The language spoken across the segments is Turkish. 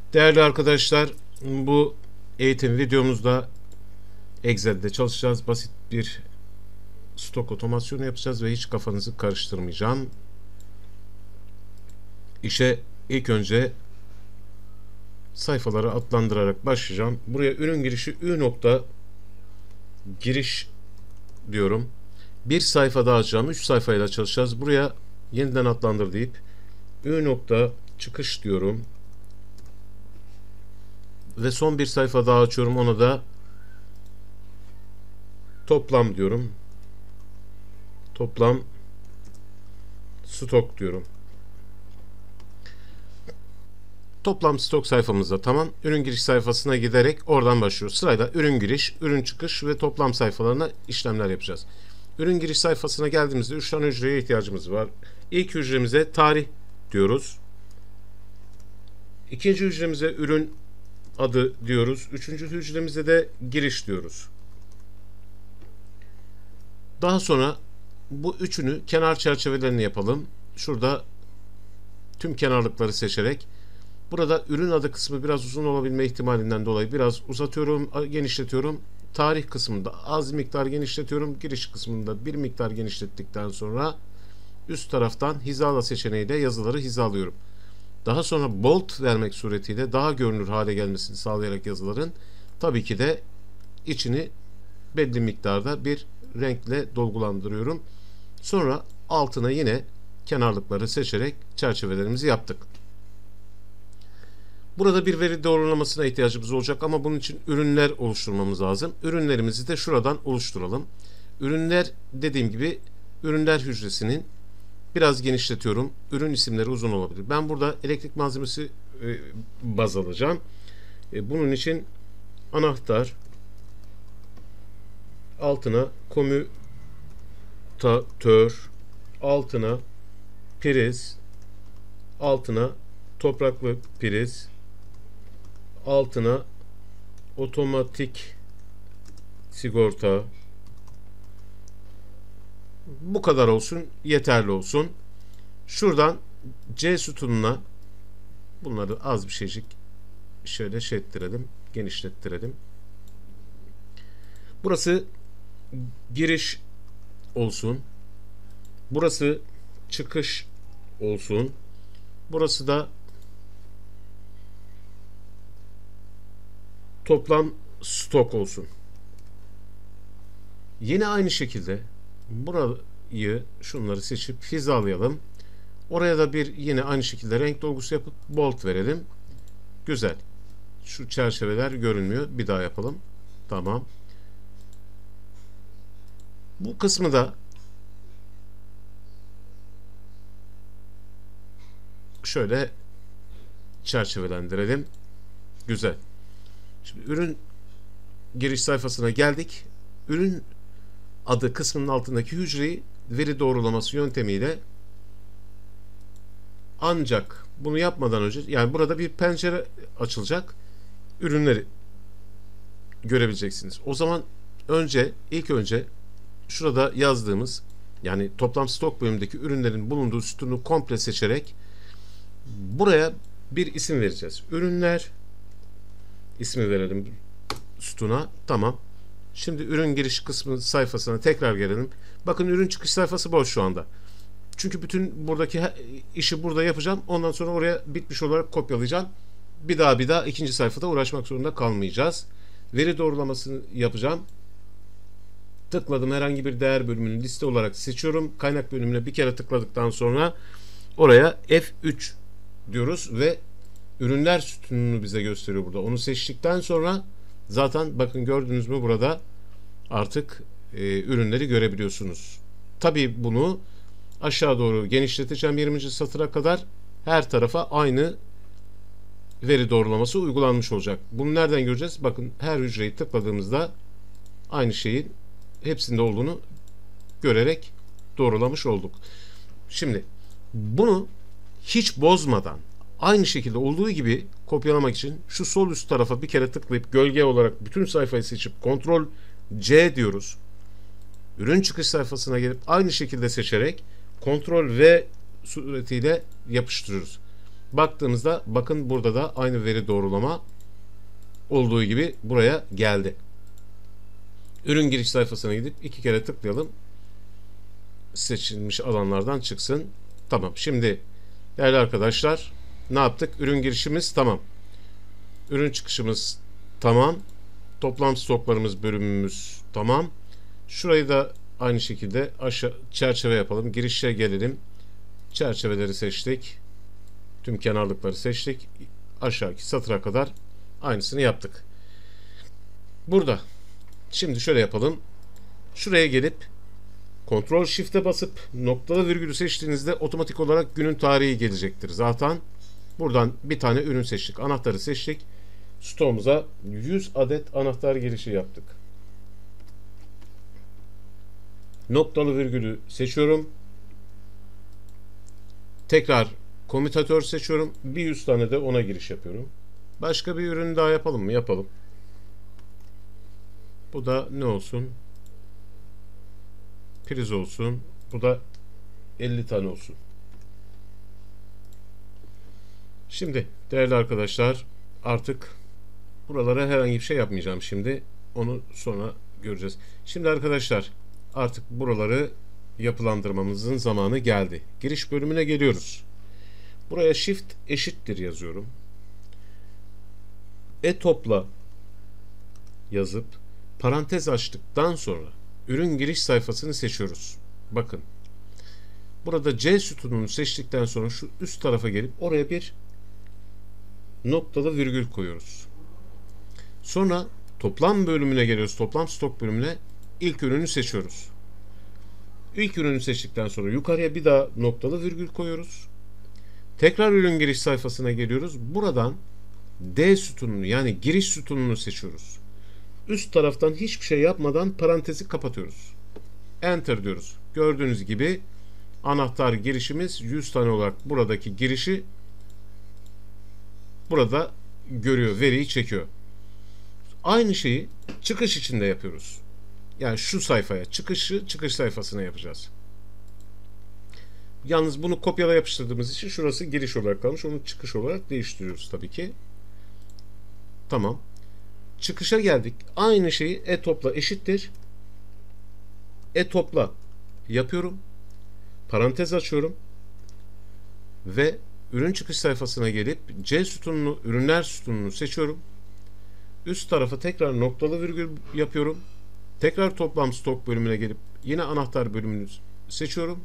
Değerli arkadaşlar, bu eğitim videomuzda Excel'de çalışacağız. Basit bir stok otomasyonu yapacağız ve hiç kafanızı karıştırmayacağım. İşe ilk önce sayfaları adlandırarak başlayacağım. Buraya ürün girişi ü nokta giriş diyorum. Bir sayfa daha açacağım. 3 sayfayla çalışacağız. Buraya yeniden adlandır deyip ü nokta çıkış diyorum. Ve son bir sayfa daha açıyorum. Ona da toplam diyorum. Toplam stok diyorum. Toplam stok sayfamızda tamam. Ürün giriş sayfasına giderek oradan başlıyoruz. Sırayla ürün giriş, ürün çıkış ve toplam sayfalarına işlemler yapacağız. Ürün giriş sayfasına geldiğimizde 3 tane hücreye ihtiyacımız var. İlk hücremize tarih diyoruz. İkinci hücremize ürün adı diyoruz. Üçüncü hücremize de giriş diyoruz. Daha sonra bu üçünü kenar çerçevelerini yapalım. Şurada tüm kenarlıkları seçerek burada ürün adı kısmı biraz uzun olabilme ihtimalinden dolayı biraz uzatıyorum, genişletiyorum. Tarih kısmında az miktar genişletiyorum. Giriş kısmında bir miktar genişlettikten sonra üst taraftan hizala seçeneğiyle yazıları hizalıyorum. Daha sonra bold vermek suretiyle daha görünür hale gelmesini sağlayarak yazıların tabii ki de içini belli miktarda bir renkle dolgulandırıyorum. Sonra altına yine kenarlıkları seçerek çerçevelerimizi yaptık. Burada bir veri doğrulamasına ihtiyacımız olacak ama bunun için ürünler oluşturmamız lazım. Ürünlerimizi de şuradan oluşturalım. Ürünler dediğim gibi ürünler hücresinin biraz genişletiyorum. Ürün isimleri uzun olabilir. Ben burada elektrik malzemesi baz alacağım. Bunun için anahtar altına komütatör altına priz altına topraklı priz altına otomatik sigorta, bu kadar olsun, yeterli olsun. Şuradan C sütununa bunları az bir şeycik şöyle ettirelim, genişlettirelim. Burası giriş olsun. Burası çıkış olsun. Burası da toplam stok olsun. Yine aynı şekilde burayı şunları seçip hizalayalım. Oraya da bir yine aynı şekilde renk dolgusu yapıp bold verelim. Güzel. Şu çerçeveler görünmüyor. Bir daha yapalım. Tamam. Bu kısmı da şöyle çerçevelendirelim. Güzel. Şimdi ürün giriş sayfasına geldik. Ürün adı kısmının altındaki hücreyi veri doğrulaması yöntemiyle ancak bunu yapmadan önce yani burada bir pencere açılacak. Ürünleri görebileceksiniz. O zaman ilk önce şurada yazdığımız yani toplam stok bölümündeki ürünlerin bulunduğu sütunu komple seçerek buraya bir isim vereceğiz. Ürünler ismi verelim sütuna. Tamam. Şimdi ürün giriş kısmı sayfasına tekrar gelelim. Bakın ürün çıkış sayfası boş şu anda. Çünkü bütün buradaki işi burada yapacağım. Ondan sonra oraya bitmiş olarak kopyalayacağım. Bir daha ikinci sayfada uğraşmak zorunda kalmayacağız. Veri doğrulamasını yapacağım. Tıkladım, herhangi bir değer bölümünü liste olarak seçiyorum. Kaynak bölümüne bir kere tıkladıktan sonra oraya F3 diyoruz ve ürünler sütununu bize gösteriyor burada. Onu seçtikten sonra zaten bakın gördünüz mü burada artık ürünleri görebiliyorsunuz. Tabii bunu aşağı doğru genişleteceğim 20. satıra kadar her tarafa aynı veri doğrulaması uygulanmış olacak. Bunu nereden göreceğiz? Bakın her hücreyi tıkladığımızda aynı şeyin hepsinde olduğunu görerek doğrulamış olduk. Şimdi bunu hiç bozmadan aynı şekilde olduğu gibi kopyalamak için şu sol üst tarafa bir kere tıklayıp gölge olarak bütün sayfayı seçip Ctrl C diyoruz. Ürün çıkış sayfasına gelip aynı şekilde seçerek Ctrl V suretiyle yapıştırıyoruz. Baktığımızda bakın burada da aynı veri doğrulama olduğu gibi buraya geldi. Ürün giriş sayfasına gidip 2 kere tıklayalım. Seçilmiş alanlardan çıksın. Tamam. Şimdi değerli arkadaşlar ne yaptık? Ürün girişimiz tamam. Ürün çıkışımız tamam. Toplam stoklarımız bölümümüz tamam. Şurayı da aynı şekilde aşağı çerçeve yapalım. Girişe gelelim. Çerçeveleri seçtik. Tüm kenarlıkları seçtik. Aşağıki satıra kadar aynısını yaptık. Burada. Şimdi şöyle yapalım. Şuraya gelip Ctrl Shift'e basıp noktalı virgülü seçtiğinizde otomatik olarak günün tarihi gelecektir. Zaten buradan bir tane ürün seçtik. Anahtarı seçtik. Stoğumuza 100 adet anahtar girişi yaptık. Noktalı virgülü seçiyorum. Tekrar komütatör seçiyorum. Bir 100 tane de ona giriş yapıyorum. Başka bir ürün daha yapalım mı? Yapalım. Bu da ne olsun? Priz olsun. Bu da 50 tane olsun. Şimdi değerli arkadaşlar artık buralara herhangi bir şey yapmayacağım şimdi. Onu sonra göreceğiz. Şimdi arkadaşlar artık buraları yapılandırmamızın zamanı geldi. Giriş bölümüne geliyoruz. Buraya shift eşittir yazıyorum. Topla yazıp parantez açtıktan sonra ürün giriş sayfasını seçiyoruz. Bakın. Burada C sütununu seçtikten sonra şu üst tarafa gelip oraya bir noktalı virgül koyuyoruz. Sonra toplam bölümüne geliyoruz. Toplam stok bölümüne ilk ürünü seçiyoruz. İlk ürünü seçtikten sonra yukarıya bir daha noktalı virgül koyuyoruz. Tekrar ürün giriş sayfasına geliyoruz. Buradan D sütununu yani giriş sütununu seçiyoruz. Üst taraftan hiçbir şey yapmadan parantezi kapatıyoruz. Enter diyoruz. Gördüğünüz gibi anahtar girişimiz 100 tane olarak buradaki girişi burada görüyor, veriyi çekiyor. Aynı şeyi çıkış için de yapıyoruz. Yani şu sayfaya çıkış sayfasına yapacağız. Yalnız bunu kopyala yapıştırdığımız için şurası giriş olarak kalmış. Onu çıkış olarak değiştiriyoruz tabii ki. Tamam. Çıkışa geldik. Aynı şeyi topla eşittir. Topla yapıyorum. Parantez açıyorum. Ve ürün çıkış sayfasına gelip C sütununu, ürünler sütununu seçiyorum. Üst tarafa tekrar noktalı virgül yapıyorum. Tekrar toplam stok bölümüne gelip yine anahtar bölümünü seçiyorum.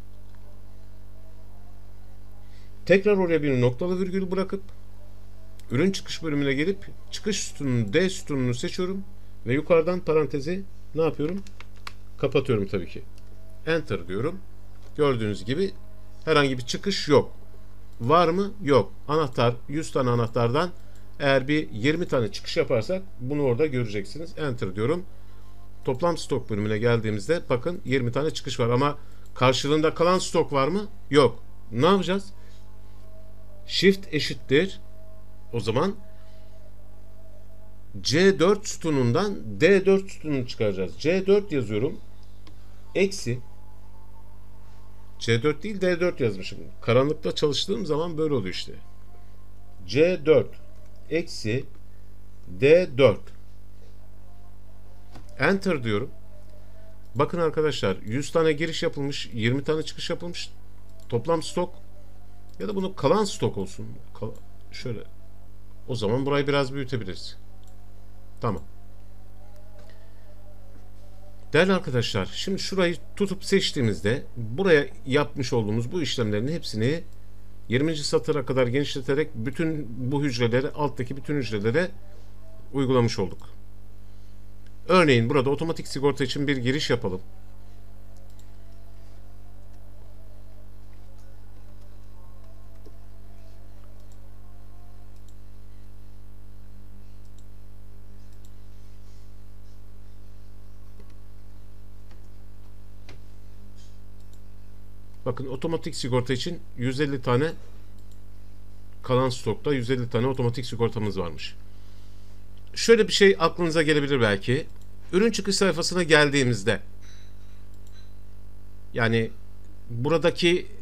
Tekrar oraya bir noktalı virgül bırakıp ürün çıkış bölümüne gelip çıkış sütununu D sütununu seçiyorum ve yukarıdan parantezi ne yapıyorum? Kapatıyorum tabii ki. Enter diyorum. Gördüğünüz gibi herhangi bir çıkış yok. Var mı? Yok. Anahtar 100 tane anahtardan eğer bir 20 tane çıkış yaparsak bunu orada göreceksiniz. Enter diyorum. Toplam stok bölümüne geldiğimizde bakın 20 tane çıkış var ama karşılığında kalan stok var mı? Yok. Ne yapacağız? Shift eşittir. O zaman C4 sütunundan D4 sütununu çıkaracağız. C4 yazıyorum. Eksi C4 değil D4 yazmışım. Karanlıkta çalıştığım zaman böyle oluyor işte. C4 eksi D4 Enter diyorum. Bakın arkadaşlar 100 tane giriş yapılmış, 20 tane çıkış yapılmış. Toplam stok ya da bunu kalan stok olsun. Şöyle. O zaman burayı biraz büyütebiliriz. Tamam. Değerli arkadaşlar, şimdi şurayı tutup seçtiğimizde buraya yapmış olduğumuz bu işlemlerin hepsini 20. satıra kadar genişleterek bütün bu hücreleri, alttaki bütün hücrelere uygulamış olduk. Örneğin burada otomatik sigorta için bir giriş yapalım. Bakın otomatik sigorta için 150 tane kalan stokta 150 tane otomatik sigortamız varmış. Şöyle bir şey aklınıza gelebilir belki. Ürün çıkış sayfasına geldiğimizde yani buradaki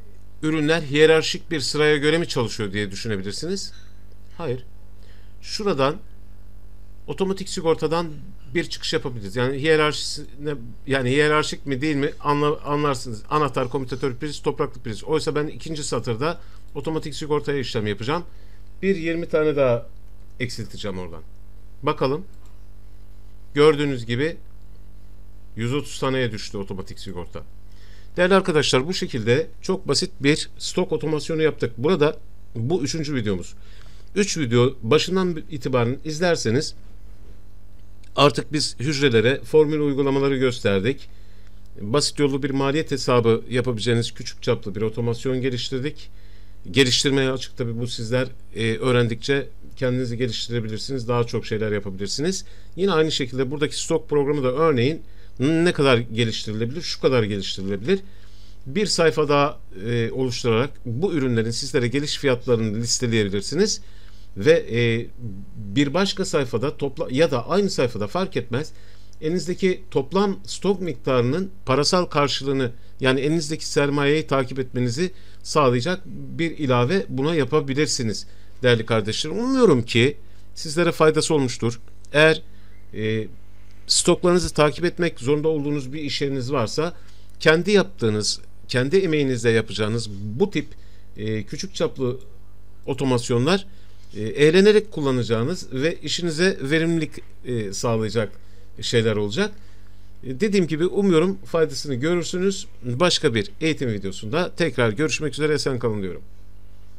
ürünler hiyerarşik bir sıraya göre mi çalışıyor diye düşünebilirsiniz. Hayır. Şuradan otomatik sigortadan bir çıkış yapabiliriz. Yani hiyerarşik mi değil mi anlarsınız. Anahtar, komütatör priz, topraklı priz. Oysa ben ikinci satırda otomatik sigortaya işlem yapacağım. 20 tane daha eksilteceğim oradan. Bakalım. Gördüğünüz gibi 130 taneye düştü otomatik sigorta. Değerli arkadaşlar, bu şekilde çok basit bir stok otomasyonu yaptık. Burada bu 3. videomuz. 3 video başından itibaren izlerseniz artık biz hücrelere formül uygulamaları gösterdik. Basit yollu bir maliyet hesabı yapabileceğiniz küçük çaplı bir otomasyon geliştirdik. Geliştirmeye açık tabi, bu sizler öğrendikçe kendinizi geliştirebilirsiniz. Daha çok şeyler yapabilirsiniz. Yine aynı şekilde buradaki stok programı da örneğin ne kadar geliştirilebilir? Şu kadar geliştirilebilir. Bir sayfa daha oluşturarak bu ürünlerin sizlere geliş fiyatlarını listeleyebilirsiniz. Ve bir başka sayfada ya da aynı sayfada fark etmez, elinizdeki toplam stok miktarının parasal karşılığını, yani elinizdeki sermayeyi takip etmenizi sağlayacak bir ilave buna yapabilirsiniz değerli kardeşlerim. Umuyorum ki sizlere faydası olmuştur. Eğer stoklarınızı takip etmek zorunda olduğunuz bir iş yeriniz varsa, kendi yaptığınız, kendi emeğinizle yapacağınız bu tip küçük çaplı otomasyonlar eğlenerek kullanacağınız ve işinize verimlilik sağlayacak şeyler olacak. Dediğim gibi umuyorum faydasını görürsünüz. Başka bir eğitim videosunda tekrar görüşmek üzere, esen kalın diyorum.